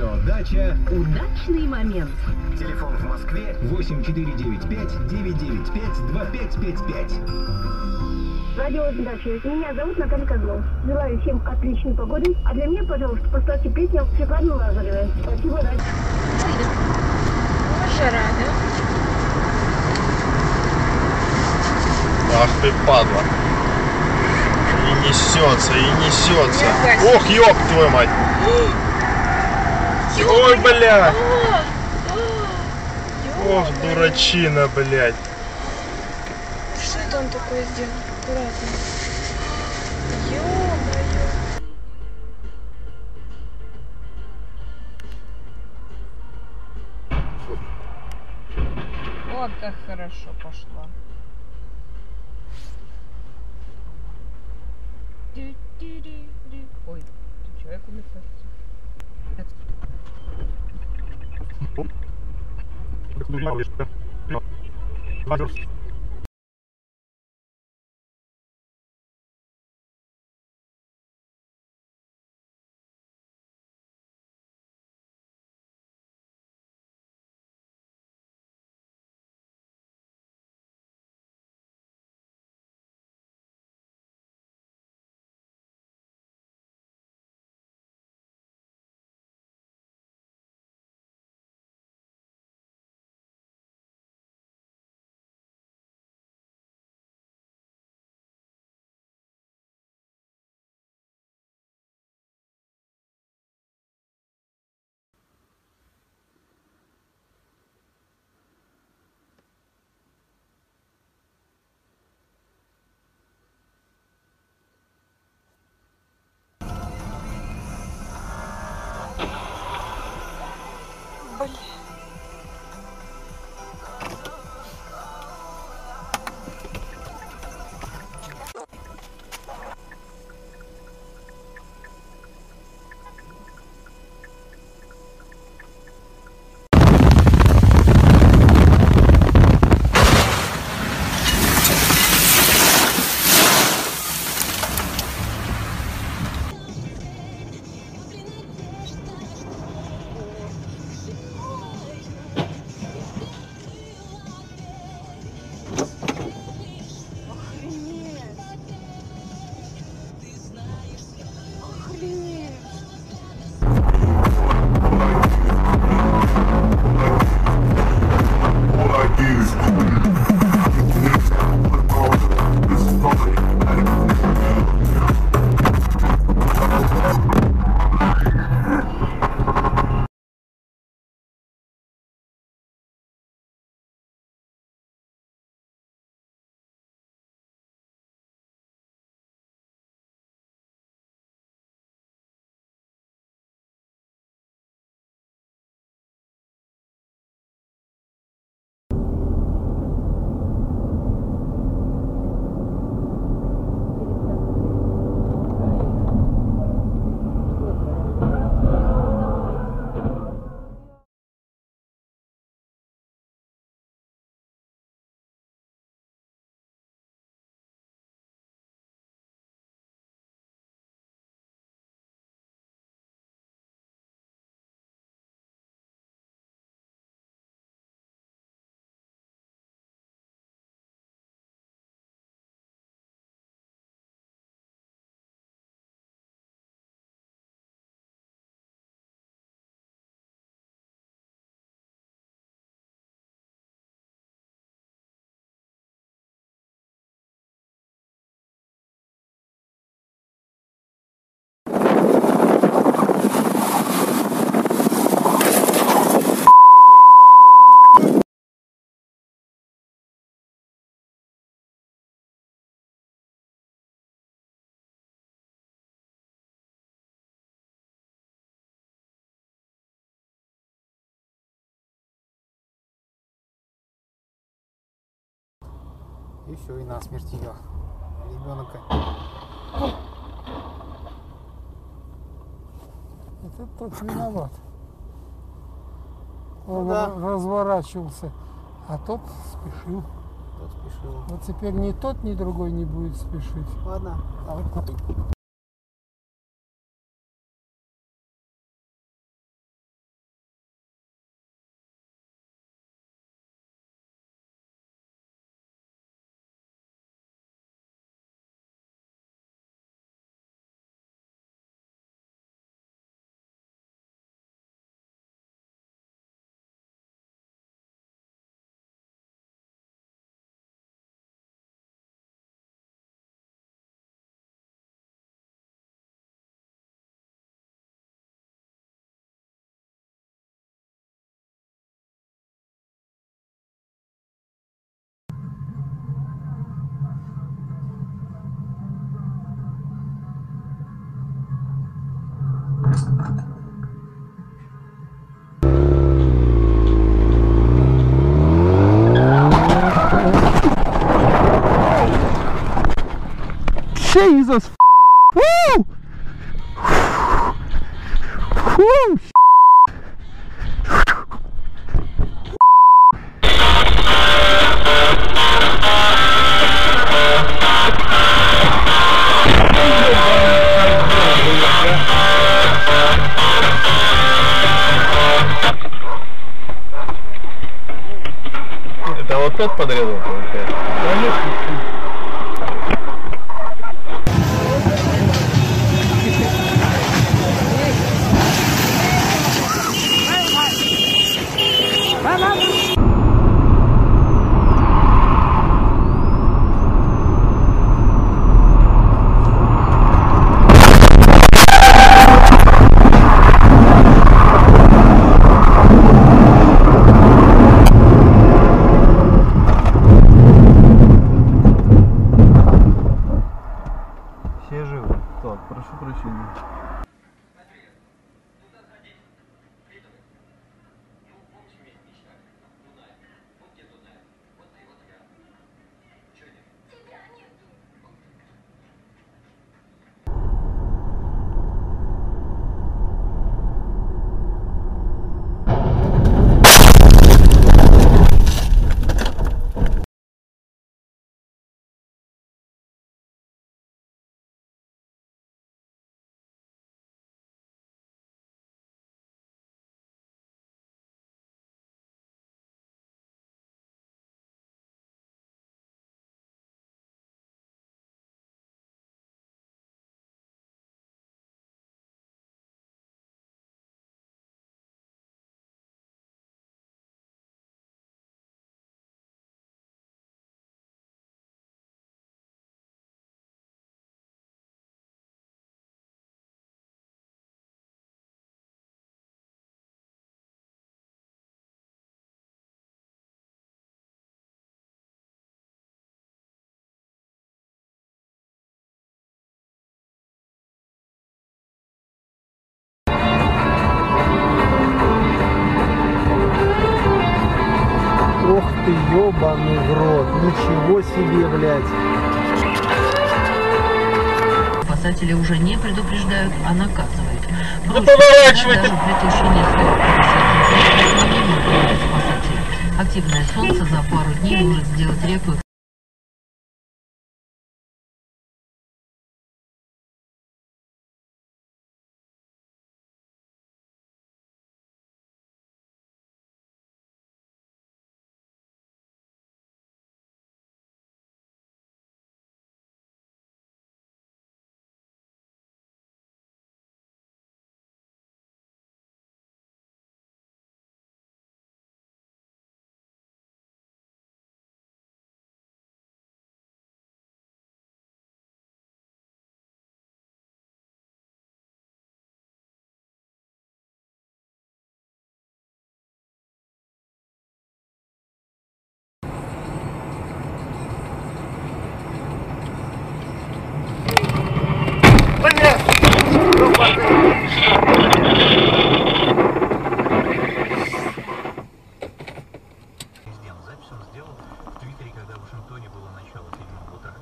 Радиодача «Удачный момент». Телефон в Москве 8495-995-2555. Радиодача. Меня зовут Наталья Козлов. Желаю всем отличной погоды. А для меня, пожалуйста, поставьте песню Светланы Лазаревой. Спасибо, Надя. Жара, да? Ах ты, падла. И несется, и несется. Ох, ёб твою мать. Ой, блядь. Ох, дурачина, блядь. Что это он такое сделал? Аккуратно. Ё-моё. О, как хорошо пошла. Ой, ты человек мне кажется. Блин. И все, и насмерть ее. Ребенка. Это тот виноват. Он Ну, да. разворачивался, а тот спешил. Тот спешил. Вот теперь ни тот, ни другой не будет спешить. Ладно, давай. Jesus! Woo! Woo! Это вот тот подрезал, получается? Все живы. Так, прошу прощения. Ох ты, ёбаный в рот, ничего себе, блядь. Спасатели уже не предупреждают, а наказывают. Поворачивайте! Даже при тушении сверху не могут спасатели. Активное солнце за пару дней может сделать реку. Запись он сделал в Твиттере, когда в Вашингтоне было начало 7 утра.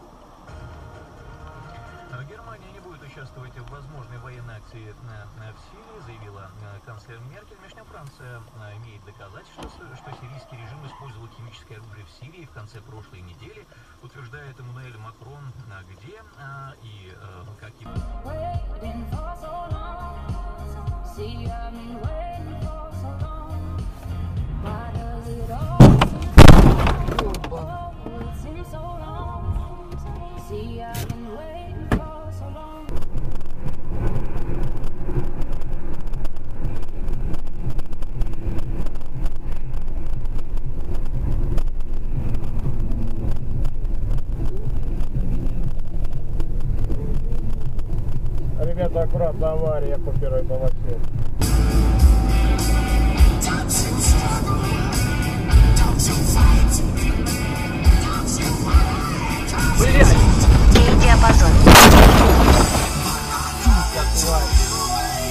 Германия не будет участвовать в возможной военной акции в Сирии, заявила канцлер Меркель. Между тем, Франция имеет доказательства, что сирийский режим использовал химическое оружие в Сирии в конце прошлой недели, утверждает Эммануэль Макрон, где и как и... Ребята, аккуратно, авария по первой полосе. Диапазон. Сука, тварь.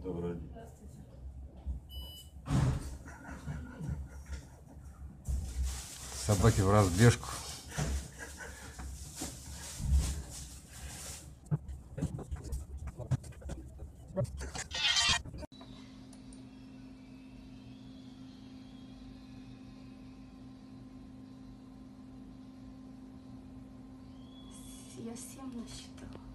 вроде. Собаки в разбежку. Я 7 насчитала.